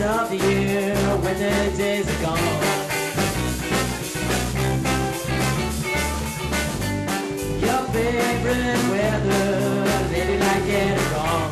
of the year when the days are gone. Your favorite weather, lady, like get it wrong.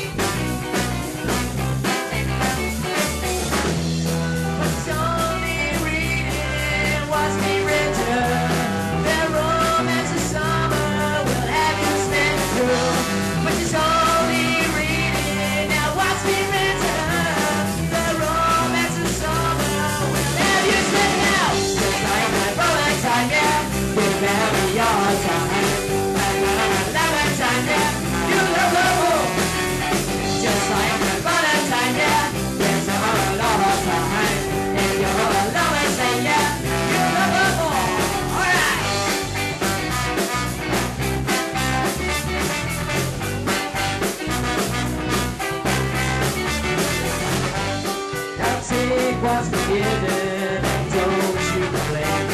But only reading what's been written. The romance of summer will have you stand through. But it's only reading now what's been written. The romance of summer will have you stand now. Just like my Valentine, yeah, give me your time. Valentine, yeah, you love just like my Valentine, yeah, there's a lot of time. And you're Valentine, yeah, you love alright. Now take what's forgiven and don't you complain.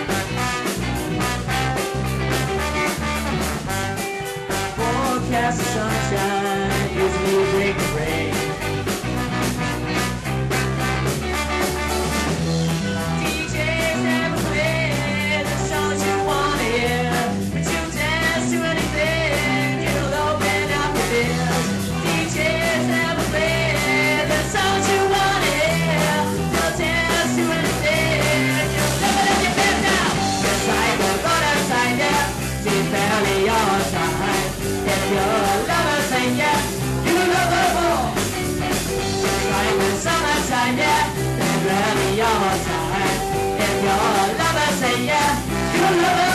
Forecast of sunshine, usually bring the rain. DJs never play the songs you wanna hear, but you dance to anything, you'll open up your ears. DJs never play the songs you wanna hear, you'll dance to anything, you'll open up your ears now. Just like a Valentine, yeah, she's barely your time. If you're a lover, say yeah, you love her more. Just like the summertime, yeah, then barely your time. If you're a lover, say yeah, you love her